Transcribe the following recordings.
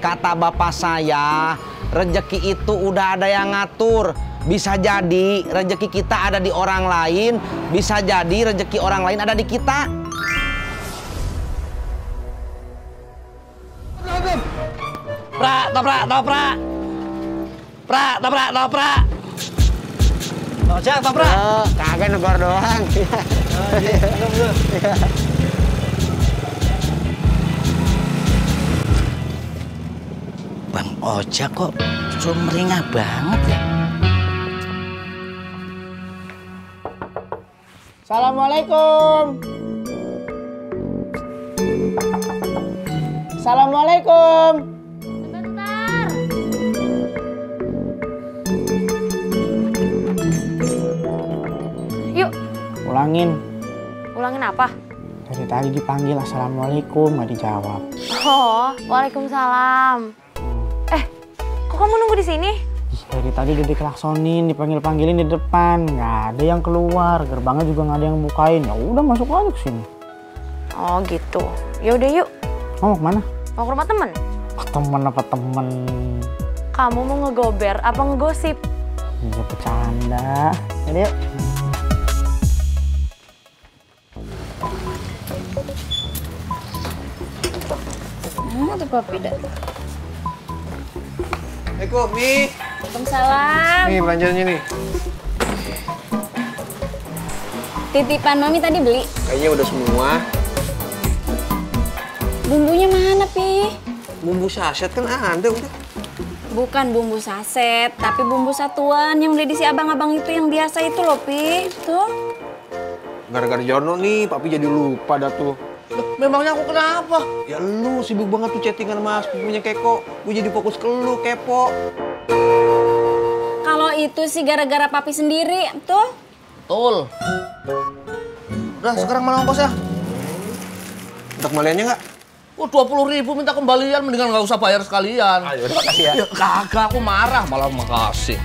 Kata bapak saya, rezeki itu udah ada yang ngatur. Bisa jadi rezeki kita ada di orang lain, bisa jadi rezeki orang lain ada di kita. Prak, toprak, toprak. Prak, toprak, toprak. Ojek, toprak. Kagak negor doang. Bang Ojek kok sumringah banget ya. Assalamualaikum. Assalamualaikum. Sebentar. Yuk. Ulangin. Ulangin apa? Dari tadi dipanggil assalamualaikum nggak dijawab. Oh, waalaikumsalam. Kok kamu nunggu di sini? Dari tadi udah dikelaksonin, dipanggil-panggilin di depan, nggak ada yang keluar, gerbangnya juga nggak ada yang bukain. Ya udah masuk aja ke sini. Oh gitu. Ya udah yuk. Mau kemana? Mau ke rumah temen? Temen apa temen? Kamu mau ngegober apa ngegosip? Iya bercanda. Jadi yuk. Tuh papi dah. Assalamualaikum, Mi. Waalaikumsalam. Nih belanjanya nih. Titipan Mami tadi beli. Kayaknya udah semua. Bumbunya mana, Pi? Bumbu saset kan ada udah. Bukan bumbu saset, tapi bumbu satuan yang beli di si abang-abang itu yang biasa itu loh, Pi. Tuh. Gara-gara Jono nih, Papi jadi lupa dah tuh. Loh, memangnya aku kenapa? Ya lu sibuk banget tuh chattingan sama sepupunya Keko. Gue jadi fokus ke lu, kepo. Kalau itu sih gara-gara Papi sendiri, tuh. Betul. Udah, sekarang mana ongkos ya? Untuk kembaliannya nggak? Oh, 20.000 minta kembalian, mendingan nggak usah bayar sekalian. Ayo, makasih ya. Ya kagak, aku marah malah makasih.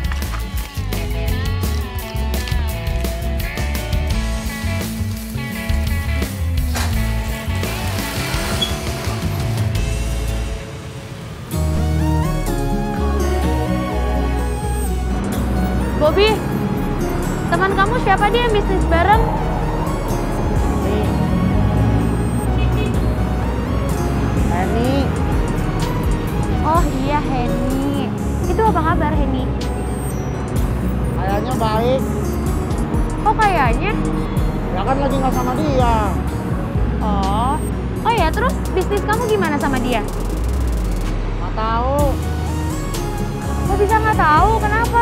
Bobby, teman kamu siapa dia yang bisnis bareng? Heni. Oh iya, Heni. Itu apa kabar, Heni? Kayaknya baik. Kok kayaknya? Ya kan lagi nggak sama dia. Oh. Oh ya, terus bisnis kamu gimana sama dia? Nggak tahu. Kok bisa nggak tahu? Kenapa?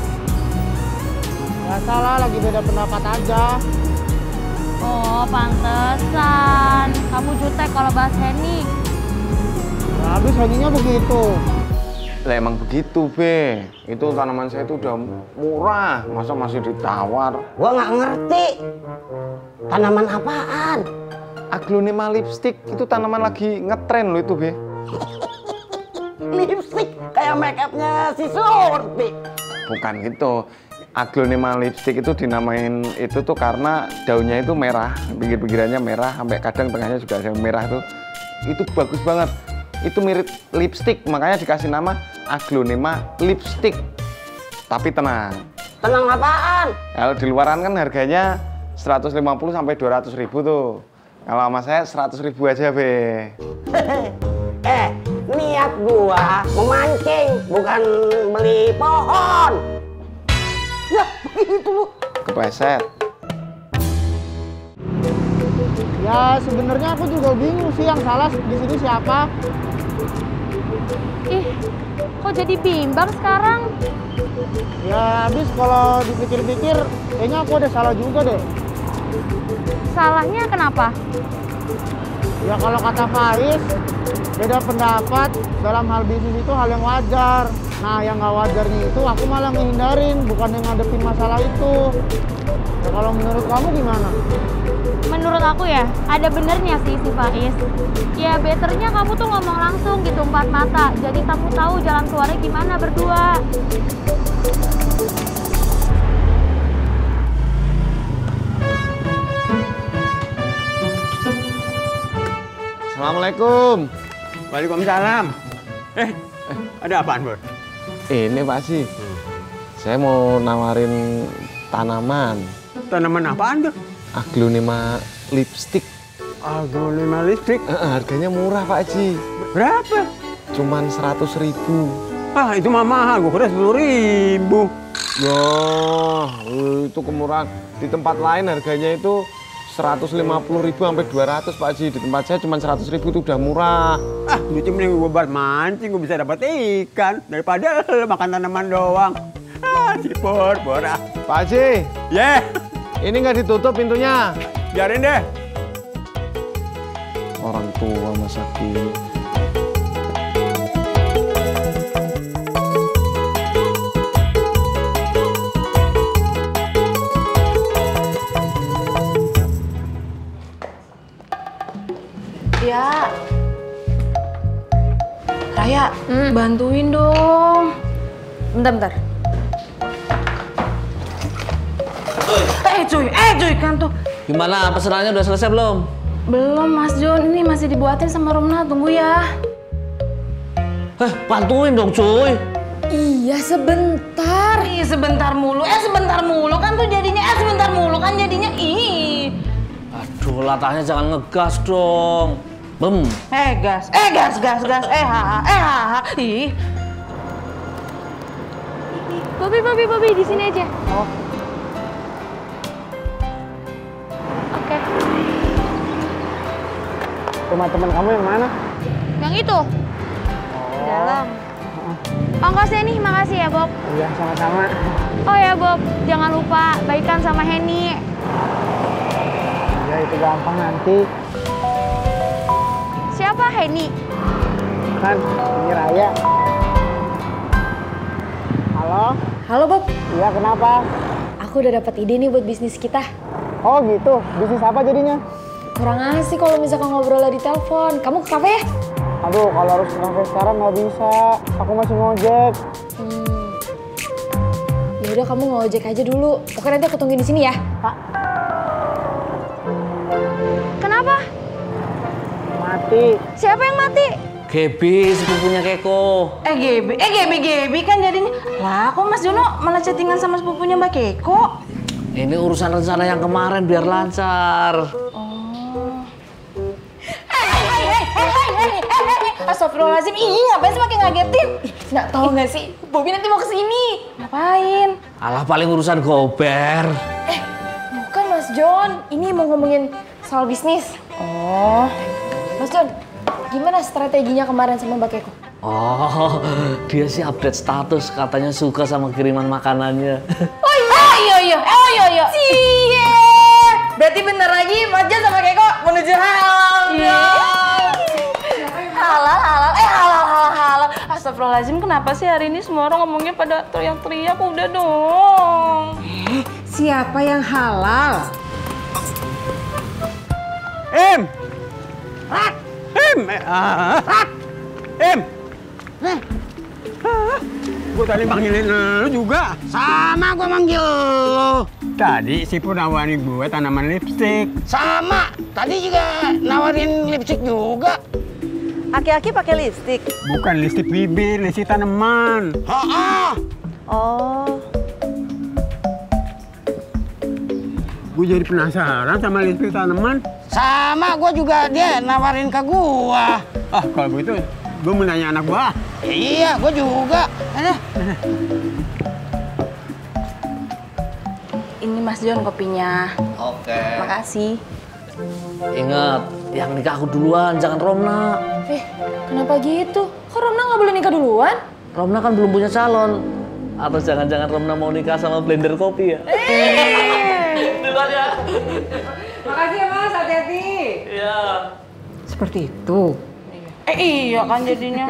Nggak salah, lagi beda pendapat aja. Oh, pantesan. Kamu jutek kalau bahas Heni. Ya, habis Heninya begitu. Lah emang begitu, Be. Itu tanaman saya itu udah murah. Masa masih ditawar? Gua nggak ngerti. Tanaman apaan? Aglonema lipstick itu tanaman lagi ngetren loh itu, Be. Lipstick kayak make upnya si Surti. Bukan gitu. Aglonema lipstick itu dinamain itu tuh karena daunnya itu merah, pinggir-pinggirannya merah, sampai kadang tengahnya juga ada yang merah tuh. Itu bagus banget. Itu mirip lipstick, makanya dikasih nama Aglonema lipstick. Tapi tenang. Tenang apaan? Kalau di luaran kan harganya 150 sampai 200 ribu tuh. Kalau sama saya 100 ribu aja, Be. Niat gua memancing, bukan beli pohon. Ya, begitu lu. Kepleset. Ya sebenarnya aku juga bingung sih yang salah di sini siapa. Ih, kok jadi bimbang sekarang? Ya habis kalau dipikir-pikir kayaknya aku ada salah juga deh. Salahnya kenapa? Ya kalau kata Faiz, beda pendapat dalam hal bisnis itu hal yang wajar. Nah yang nggak wajarnya itu aku malah ngehindarin, bukan yang ngadepin masalah itu. Ya kalau menurut kamu gimana? Menurut aku ya, ada benernya sih si Faiz. Ya betternya kamu tuh ngomong langsung gitu empat mata. Jadi kamu tahu jalan keluarnya gimana berdua. Assalamualaikum. Waalaikumsalam. Ada apaan, Bur? Ini Pak Haji, saya mau nawarin tanaman. Tanaman apaan tuh? Aglonema lipstick. Aglonema lipstick? Harganya murah Pak Haji. Berapa? Cuman 100.000. Ah, itu mah mahal. Gue kira 10.000. Wah, itu kemurahan. Di tempat lain harganya itu 150.000 sampai 200 Pak Haji. Di tempat saya cuma 100.000 itu udah murah. Ah, duitnya mending gue buat mancing, gue bisa dapat ikan daripada makan tanaman doang. Ah, si Pur, ah. Pak Haji, Yeah, ini nggak ditutup pintunya. biarin deh. Orang tua masa kini. Ya, Raya, bantuin dong. Bentar. Cuy, kan tuh. Gimana, pesenannya udah selesai belum? Belum, Mas John. Ini masih dibuatin sama Romna. Tunggu ya. Bantuin dong, cuy. Iya, sebentar. Sebentar mulu kan tuh jadinya. Sebentar mulu kan jadinya. Aduh, latahnya jangan ngegas dong. Bem. Gas. Ih. Bobby, di sini aja. Oh. Oke. Rumah teman kamu yang mana? Yang itu? Di dalam. Ongkosnya nih, makasih ya, Bob. Iya, sama-sama. Oh ya, Bob, jangan lupa baikan sama Henny. Ya, itu gampang nanti. Siapa Henny? Kan, ini Raya. Halo? Halo, Bob. Iya, kenapa? Aku udah dapat ide nih buat bisnis kita. Oh gitu, bisnis apa jadinya? Kurang asik kalau misalkan ngobrol di telepon. Kamu ke kafe ya? Aduh, kalau harus ke kafe sekarang nggak bisa. Aku masih ngojek. Ya udah, kamu ngojek aja dulu. Oke, nanti aku tungguin di sini ya. Pak, Kenapa? mati. Siapa yang mati? Gebi, sepupunya Keko. Gebi kan jadinya. Lah, kok Mas Jono malah chattingan sama sepupunya Mbak Keko? Ini urusan rencana yang kemarin biar lancar. Astagfirullahaladzim, ngapain sih makin ngagetin? Nggak tahu nggak sih, Bobby nanti mau kesini. Ngapain? Alah, paling urusan gober. Bukan Mas John, ini mau ngomongin soal bisnis. Oh, Mas John, gimana strateginya kemarin sama Mbak Keko? Oh, dia sih update status, katanya suka sama kiriman makanannya. Oh iya. Cie. Berarti bentar lagi Mas John sama Keko menuju halal. Halal. Astagfirullahaladzim, kenapa sih hari ini semua orang ngomongnya pada teriak-teriak? Udah dong. Siapa yang halal? Gue tadi manggilin lu juga. Sama gue manggil lo. Tadi si Pur nawarin gue tanaman lipstick. Sama. Tadi juga nawarin lipstick juga. Aki-aki pakai lipstick. Bukan lipstick bibir, lipstick tanaman. Oh. Gue jadi penasaran sama lipstick tanaman. Sama, gue juga dia nawarin ke gua. Ah, kalau begitu gue mau nanya anak gua. Iya, gue juga. Ini Mas John kopinya. Oke. Makasih. Ingat, yang nikah aku duluan, jangan Romna. Kenapa gitu? Kok Romna nggak boleh nikah duluan? Romna kan belum punya calon. Atau jangan-jangan Romna mau nikah sama blender kopi ya? Duluan ya. Makasih ya Mas, hati-hati. Iya. Seperti itu. Iya kan jadinya.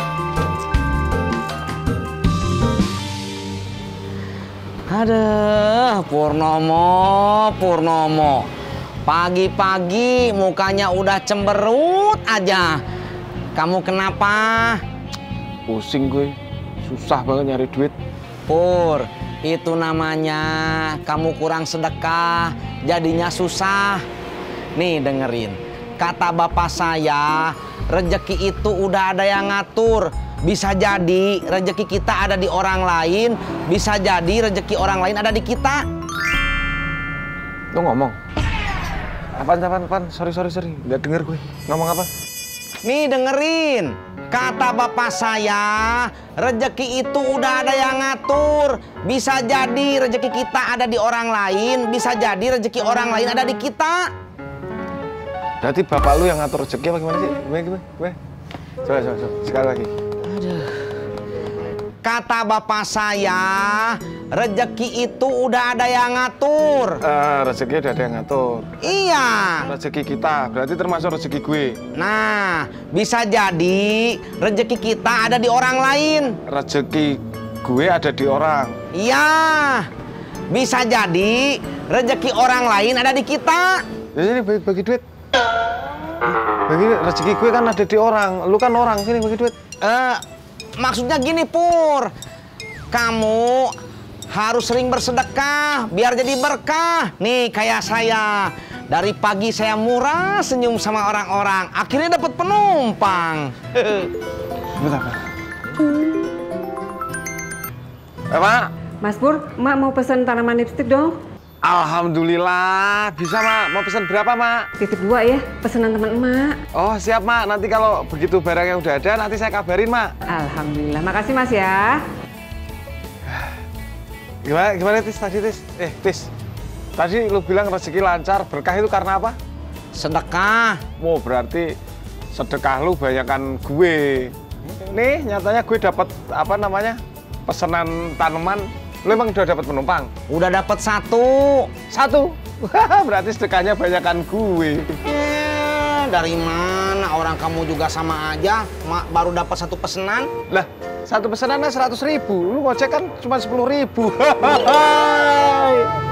Ada Purnomo. Pagi-pagi mukanya udah cemberut aja. Kamu kenapa? Pusing gue, susah banget nyari duit. Pur, itu namanya kamu kurang sedekah, jadinya susah. Nih dengerin, kata bapak saya, rezeki itu udah ada yang ngatur. Bisa jadi rezeki kita ada di orang lain, bisa jadi rezeki orang lain ada di kita. Lu ngomong? Apaan? Sorry. Nggak denger gue. Ngomong apa? Nih dengerin, kata bapak saya, rezeki itu udah ada yang ngatur. Bisa jadi rezeki kita ada di orang lain, bisa jadi rezeki orang lain ada di kita. Berarti bapak lu yang ngatur rezeki apa gimana sih? Gue. Coba. Sekali lagi. Kata bapak saya, rezeki itu udah ada yang ngatur. Rezeki udah ada yang ngatur. Iya. Rezeki kita, berarti termasuk rezeki gue. Nah, bisa jadi rezeki kita ada di orang lain. Rezeki gue ada di orang. Iya. Bisa jadi rezeki orang lain ada di kita. Jadi bagi duit. Bagi rezeki gue kan ada di orang. Lu kan orang, sini bagi duit. Maksudnya gini Pur, kamu harus sering bersedekah biar jadi berkah. Nih kayak saya, dari pagi saya murah senyum sama orang-orang, akhirnya dapat penumpang. Bentar. Pak. Mas Pur, Mak mau pesan tanaman lipstik dong. Alhamdulillah, bisa Mak. Mau pesan berapa Mak? Titip 2 ya, pesanan teman Emak. Oh siap Mak, nanti kalau begitu barangnya udah ada, nanti saya kabarin Mak. Alhamdulillah, makasih Mas ya. Gimana Tis tadi Tis? Tis, tadi lu bilang rezeki lancar, berkah itu karena apa? Sedekah. Oh berarti sedekah lu banyakan gue. Nih nyatanya gue dapat apa namanya, pesanan tanaman. Lu emang udah dapat penumpang? Udah dapat 1. Berarti sedekahnya banyakan gue. Dari mana orang kamu juga sama aja, Mak baru dapat 1 pesanan. Lah, 1 pesanannya 100.000. Lu ngojek kan cuma 10.000.